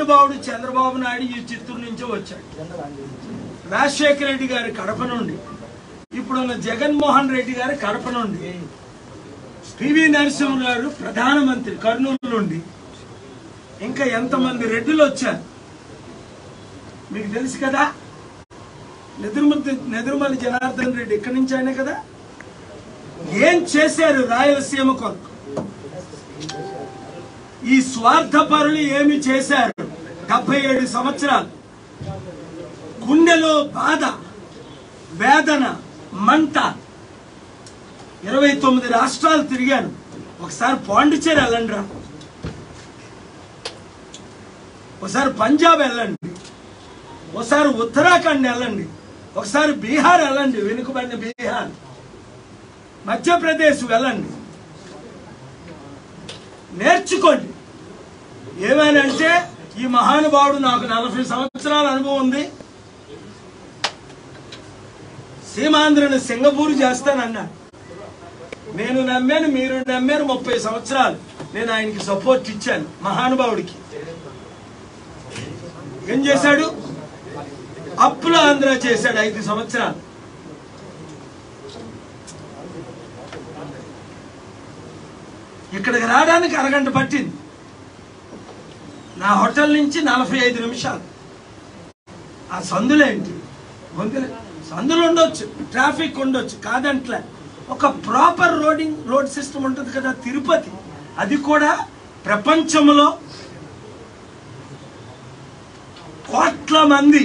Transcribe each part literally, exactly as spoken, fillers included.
మహానుభావుడు చంద్రబాబు నాయుడు ఈ చిత్తూరు నుంచి వచ్చాడు. రాజశేఖర రెడ్డి గారి కడప నుండి, ఇప్పుడున్న జగన్మోహన్ రెడ్డి గారి కడప నుండి, పివి నరసింహ గారు ప్రధానమంత్రి కర్నూలు నుండి, ఇంకా ఎంతమంది రెడ్డిలు వచ్చారు మీకు తెలుసు కదా. నెదురుమతి నెదురుమల్లి జనార్దన్ రెడ్డి ఇక్కడి నుంచి అయినా కదా. ఏం చేశారు రాయలసీమ కొరకు? ఈ స్వార్థపరులు ఏమి చేశారు? డెబ్బై ఏడు సంవత్సరాలు గుండెలో బాధ, వేదన, మంట. ఇరవై తొమ్మిది రాష్ట్రాలు తిరిగాను. ఒకసారి పాండిచేరి వెళ్ళండి రా, ఒకసారి పంజాబ్ వెళ్ళండి, ఒకసారి ఉత్తరాఖండ్ వెళ్ళండి, ఒకసారి బీహార్ వెళ్ళండి, వెనుకబడిన బీహార్, మధ్యప్రదేశ్ వెళ్ళండి, నేర్చుకోండి. ఏమేనంటే ఈ మహానుభావుడు నాకు నలభై సంవత్సరాల అనుభవం ఉంది, సీమాంధ్రను సింగపూర్ చేస్తానన్నాడు. నేను నమ్మాను, మీరు నమ్మారు. ముప్పై సంవత్సరాలు నేను ఆయనకి సపోర్ట్ ఇచ్చాను. మహానుభావుడికి ఏం చేశాడు? అప్పుల ఆంధ్ర చేశాడు ఐదు సంవత్సరాలు. ఇక్కడికి రావడానికి అరగంట పట్టింది. నా హోటల్ నుంచి నలభై ఐదు నిమిషాలు. ఆ సందులేంటి? గొంతులు సందులు ఉండొచ్చు, ట్రాఫిక్ ఉండొచ్చు, కాదంట్లే. ఒక ప్రాపర్ రోడింగ్ రోడ్ సిస్టమ్ ఉంటుంది కదా. తిరుపతి, అది కూడా ప్రపంచంలో కోట్ల మంది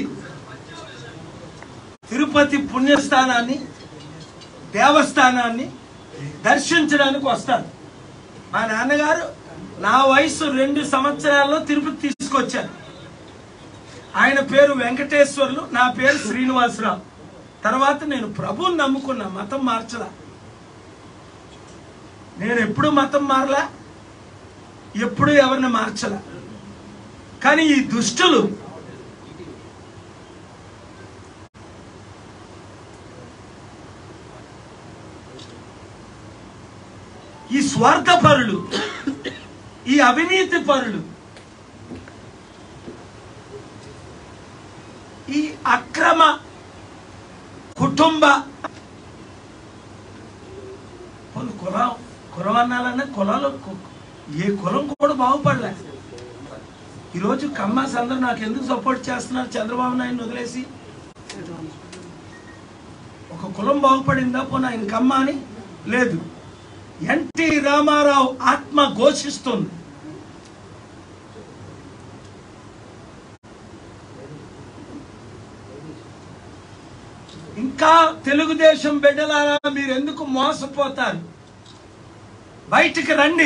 తిరుపతి పుణ్యస్థానాన్ని, దేవస్థానాన్ని దర్శించడానికి వస్తారు. మా నాన్నగారు నా వయసు రెండు సంవత్సరాల్లో తిరుపతి తీసుకొచ్చారు. ఆయన పేరు వెంకటేశ్వర్లు, నా పేరు శ్రీనివాసరావు. తర్వాత నేను ప్రభువుని నమ్ముకున్నా, మతం మార్చలా. నేను ఎప్పుడు మతం మారలా, ఎప్పుడు ఎవరిని మార్చలా. కానీ ఈ దుష్టులు ఈ స్వార్థపరులు, ఈ అవినీతి పరులు, ఈ అక్రమ కుటుంబ కులం కులం అన్నాలన్నా కులాలు ఏ కులం కూడా బాగుపడలే. ఈరోజు కమ్మాస్ అందరూ నాకు ఎందుకు సపోర్ట్ చేస్తున్నారు? చంద్రబాబు నాయుడు వదిలేసి ఒక కులం బాగుపడిందా? పోనీ ఆయన కమ్మ అని లేదు. ఎన్టీ రామారావు ఆత్మ ఘోషిస్తుంది. ఇంకా తెలుగుదేశం బిడ్డలారా, మీరు ఎందుకు మోసపోతారు? బయటికి రండి,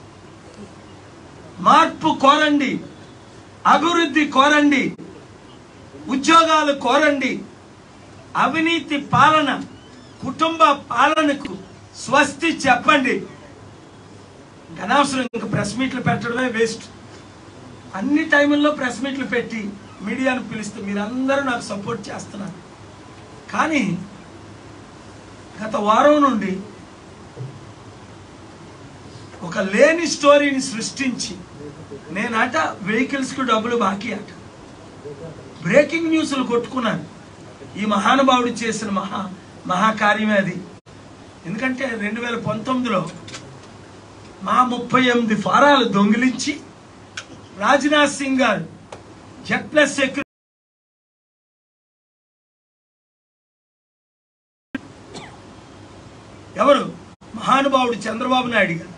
మార్పు కోరండి, అభివృద్ధి కోరండి, ఉద్యోగాలు కోరండి. అవినీతి పాలన, కుటుంబ పాలనకు స్వస్తి చెప్పండి. అనవసరం ఇంకా ప్రెస్ మీట్లు పెట్టడమే వేస్ట్. అన్ని టైంల్లో ప్రెస్ మీట్లు పెట్టి మీడియాను పిలిస్తే మీరందరూ నాకు సపోర్ట్ చేస్తున్నారు. కానీ గత వారం నుండి ఒక లేని స్టోరీని సృష్టించి, నేనట వెహికల్స్కి డబ్బులు బాకీ అట, బ్రేకింగ్ న్యూస్లు కొట్టుకున్నాను. ఈ మహానుభావుడు చేసిన మహా మహాకార్యమే అది. ఎందుకంటే రెండు వేల పంతొమ్మిదిలో మా ముప్పై ఎనిమిది ఫారాలు దొంగిలించి రాజ్నాథ్ సింగ్ గారు జెడ్ ప్లస్ సెక్యూరిటీ ఎవరు మహానుభావుడు చంద్రబాబు నాయుడు గారు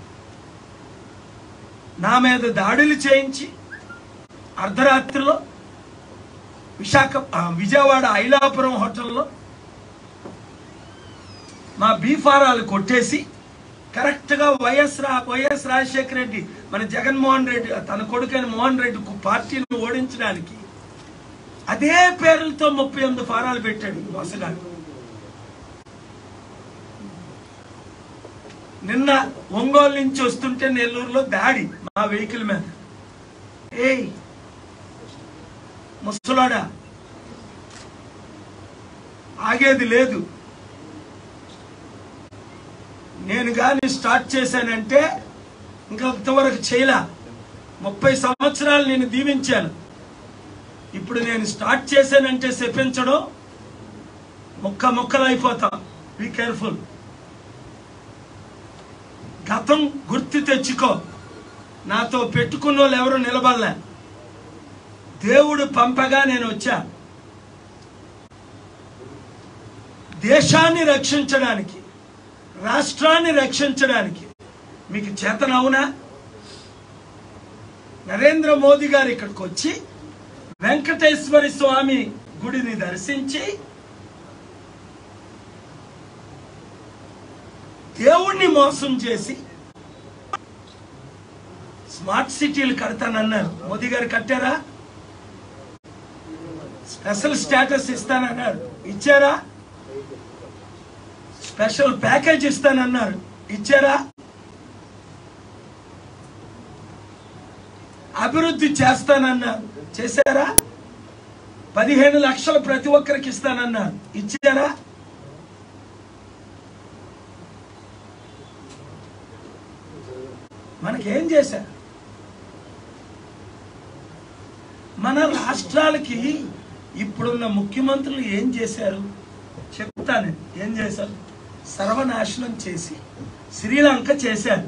నా మీద దాడులు చేయించి అర్ధరాత్రిలో విశాఖ విజయవాడ ఐలాపురం హోటల్లో మా బీఫారాలు కొట్టేసి కరెక్ట్గా వైఎస్ రా వైఎస్ రాజశేఖర రెడ్డి, మన జగన్మోహన్ రెడ్డి తన కొడుకైన మోహన్ రెడ్డి పార్టీని ఓడించడానికి అదే పేర్లతో ముప్పై ఎనిమిది ఫారాలు పెట్టాడు మోసగాడు. నిన్న ఒంగోలు నుంచి వస్తుంటే నెల్లూరులో దాడి మా వెహికల్ మీద. ఏయ్ ముసలాడా, ఆగేది లేదు. నేను కానీ స్టార్ట్ చేశానంటే ఇంకా ఇంతవరకు చేయలే. ముప్పై సంవత్సరాలు నేను దీవించాను. ఇప్పుడు నేను స్టార్ట్ చేశానంటే చెప్పించడం ముక్క ముక్కలు అయిపోతా. Be careful. గతం గుర్తు తెచ్చుకో. నాతో పెట్టుకున్న వాళ్ళు ఎవరు నిలబడలే. దేవుడు పంపగా నేను వచ్చా దేశాన్ని రక్షించడానికి, రాష్ట్రాన్ని రక్షించడానికి. మీకు చేతనవునా? నరేంద్ర మోదీ గారు ఇక్కడికి వచ్చి వెంకటేశ్వర స్వామి గుడిని దర్శించి దేవుణ్ణి మోసం చేసి స్మార్ట్ సిటీలు కడతానన్నారు. మోదీ గారు కట్టారా? స్పెషల్ స్టేటస్ ఇస్తానన్నారు, ఇచ్చారా? స్పెషల్ ప్యాకేజ్ ఇస్తానన్నారు, ఇచ్చారా? అభివృద్ధి చేస్తానన్నారు, చేశారా? పదిహేను లక్షలు ప్రతి ఒక్కరికి ఇస్తానన్నారు, ఇచ్చారా? మనకేం చేశారు? మన రాష్ట్రాలకి ఇప్పుడున్న ముఖ్యమంత్రులు ఏం చేశారు చెప్తాను. ఏం చేశారు? సర్వనాశనం చేసి శ్రీలంక చేశారు,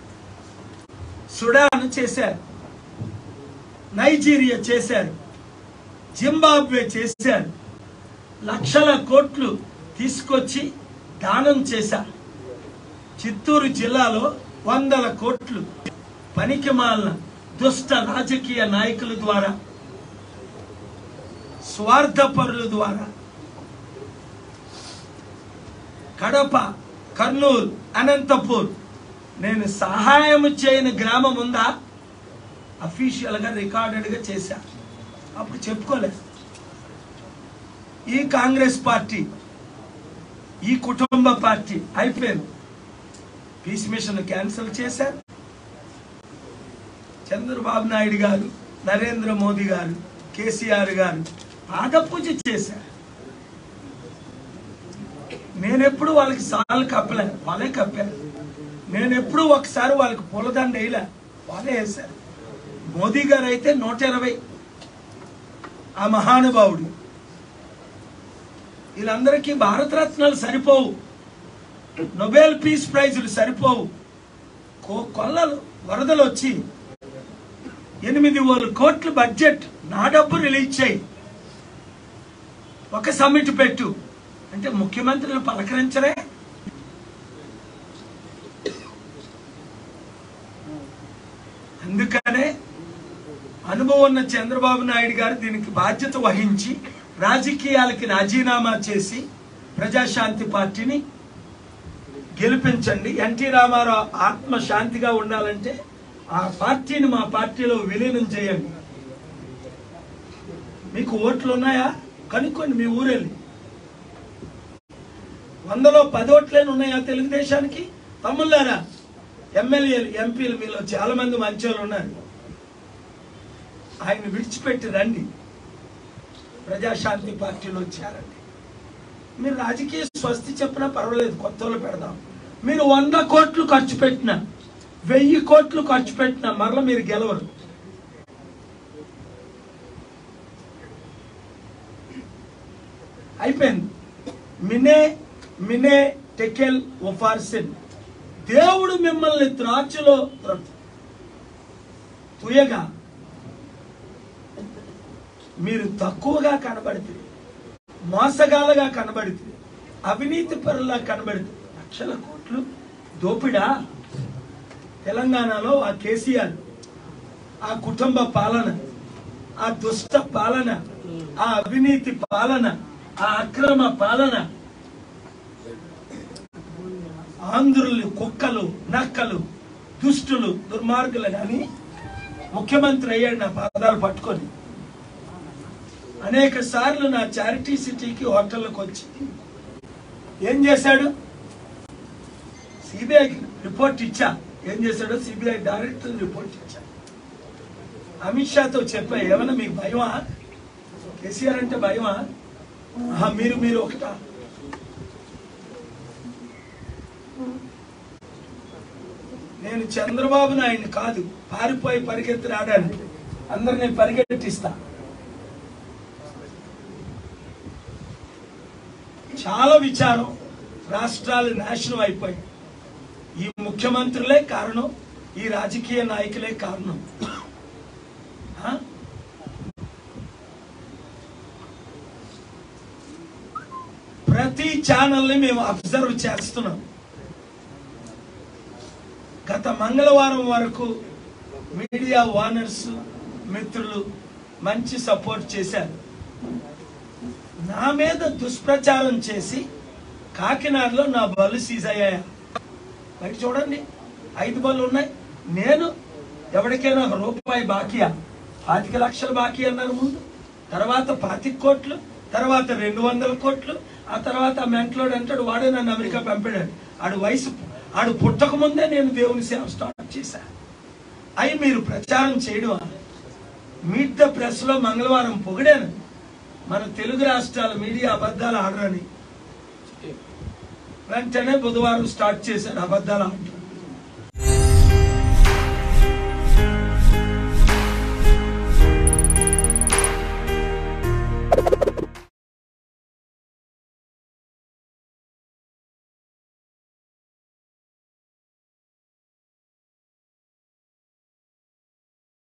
సుడాన్ చేశారు, నైజీరియా చేశారు, జింబాబ్వే చేశారు. లక్షల కోట్లు తీసుకొచ్చి దానం చేశారు. చిత్తూరు జిల్లాలో వందల కోట్లు పనికిమాలిన దుష్ట రాజకీయ నాయకుల ద్వారా, స్వార్థపరుల ద్వారా కడప, కర్నూలు, అనంతపూర్ నేను సహాయం చేయని గ్రామం ఉందా? అఫీషియల్గా రికార్డెడ్గా చేశా. అప్పుడు చెప్పుకోలేదు. ఈ కాంగ్రెస్ పార్టీ, ఈ కుటుంబ పార్టీ అయిపోయింది. పీస్ మిషన్ క్యాన్సిల్ చేశారు. చంద్రబాబు నాయుడు గారు, నరేంద్ర మోదీ గారు, కేసీఆర్ గారు పాదపూజ చేశారు. నేనెప్పుడు వాళ్ళకి సాలు కప్పలే, వాళ్ళే కప్పారు. నేనెప్పుడు ఒకసారి వాళ్ళకి పూలదండ వేయలే, వాళ్ళే వేశారు. మోదీ గారు అయితే నూట ఇరవై ఆ మహానుభావుడు. వీళ్ళందరికీ భారతరత్నాలు సరిపోవు, నోబెల్ పీస్ ప్రైజులు సరిపోవు. కొల్లలు వరదలు వచ్చి ఎనిమిది వేల కోట్ల బడ్జెట్ నా డబ్బు రిలీజ్ చేయి, ఒక సమ్మిట్ పెట్టు అంటే ముఖ్యమంత్రులు పలకరించరే. అందుకనే అనుభవం ఉన్న చంద్రబాబు నాయుడు గారు దీనికి బాధ్యత వహించి రాజకీయాలకి రాజీనామా చేసి ప్రజాశాంతి పార్టీని గెలిపించండి. ఎన్టీ రామారావు ఆత్మ శాంతిగా ఉండాలంటే ఆ పార్టీని మా పార్టీలో విలీనం చేయండి. మీకు ఓట్లు ఉన్నాయా కనుక్కోండి. మీ ఊరెళ్ళి వందలో పది ఓట్లేని ఉన్నాయా తెలుగుదేశానికి? తమ్ముళ్ళారా, ఎమ్మెల్యేలు, ఎంపీలు మీలో చాలా మంది మంచోళ్ళు ఉన్నారు. ఆయన విడిచిపెట్టి రండి, ప్రజాశాంతి పార్టీలో చేరండి. మీరు రాజకీయ స్వస్తి చెప్పినా పర్వాలేదు, కొత్త వాళ్ళు పెడదాం. మీరు వంద కోట్లు ఖర్చు పెట్టినా, వెయ్యి కోట్లు ఖర్చు పెట్టినా మరలా మీరు గెలవరు. అయిపోయింది. మినే మినే టెకెల్ ఒఫార్సిన్. దేవుడు మిమ్మల్ని త్రాచులో తుయగా మీరు తక్కువగా కనబడుతుంది, మోసగాలుగా కనబడుతుంది, అవినీతి పరులా కనబడుతుంది. లక్షల కోట్లు దోపిడా. తెలంగాణలో ఆ కేసీఆర్, ఆ కుటుంబ పాలన, ఆ దుష్ట పాలన, ఆ అవినీతి పాలన, ఆ అక్రమ పాలన, ఆంధ్రులు కుక్కలు, నక్కలు, దుష్టులు, దుర్మార్గులు అని ముఖ్యమంత్రి అయ్యాడు నా పాదాలు పట్టుకొని. అనేక సార్లు నా చారిటీ సిటీకి హోటల్కి వచ్చి ఏం చేశాడు? సిబిఐకి రిపోర్ట్ ఇచ్చా. ఏం చేశాడో సిబిఐ డైరెక్టర్ రిపోర్ట్ ఇచ్చా. అమిత్ షాతో చెప్పా, ఏమన్నా మీకు భయమా? కేసీఆర్ అంటే భయమా? మీరు మీరు ఒకటా? నేను చంద్రబాబు నాయుడిని కాదు, పారిపోయి పరిగెత్తి రాడాను, అందరినీ పరిగెట్టిస్తా. చాలా విచారం. రాష్ట్రాలు నాశనం అయిపోయాయి. ఈ ముఖ్యమంత్రులే కారణం, ఈ రాజకీయ నాయకులే కారణం. ప్రతి ఛానల్ని మేము అబ్జర్వ్ చేస్తున్నాం. గత మంగళవారం వరకు మీడియా ఓనర్స్ మిత్రులు మంచి సపోర్ట్ చేశారు. నా మీద దుష్ప్రచారం చేసి కాకినాడలో నా బళ్ళు సీజ్ అయ్యాయా? బయట చూడండి, ఐదు బళ్ళు ఉన్నాయి. నేను ఎవరికైనా రూపాయి బాకీయా? పాతిక లక్షలు బాకీ అన్నారు ముందు, తర్వాత పాతిక కోట్లు, తర్వాత రెండు వందల కోట్లు, ఆ తర్వాత ఆ మెంటలోడు అంటాడు వాడే నన్ను అమెరికా పంపాడు. ఆడు వయసు ఆడు పుట్టక ముందే నేను దేవుని సేవ స్టార్ట్ చేశా. అవి మీరు ప్రచారం చేయడం. మీట్ ద ప్రెస్ లో మంగళవారం పొగిడాను, మన తెలుగు రాష్ట్రాల మీడియా అబద్ధాలు ఆడరని. వెంటనే బుధవారం స్టార్ట్ చేశారు అబద్ధాలు ఆడటం.